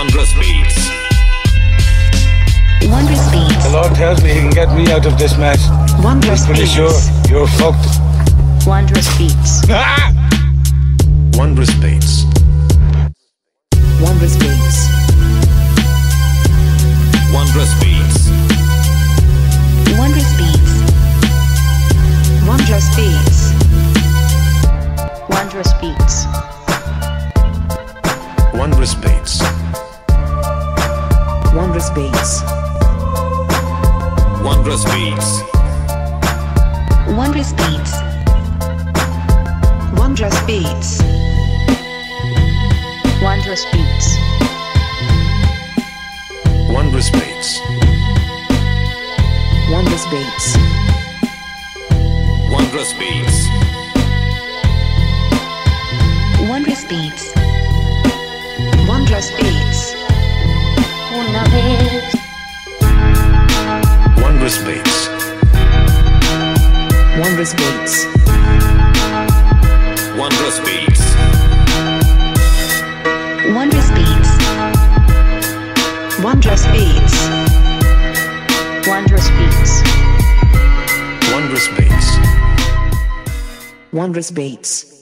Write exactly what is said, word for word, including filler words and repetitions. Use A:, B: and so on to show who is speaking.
A: Wondrous beats.
B: Wondrous beats.
C: The Lord tells me he can get me out of this mess.
B: Wondrous
C: Pretty
B: beats.
C: sure you're fucked.
B: Wondrous beats.
C: Ah!
A: Wondrous beats.
B: Wondrous beats.
A: Wondrous beats.
B: Wondrous beats. Wondrous beats. Wondrous beats.
A: Wondrous beats.
B: Wondrous beats.
A: Wondrous beats.
B: Wondrous beats. Wondrous beats. Wondrous beats.
A: Wondrous beats.
B: Wondrous beats.
A: Wondrous beats.
B: Wondrous beats. Wondrous beats. Una vez.
A: Wondrous beats.
B: Wondrous beats.
A: Wondrous beats.
B: Wondrous beats. Wondrous beats. Wondrous beats.
A: Wondrous beats.
B: Wondrous beats.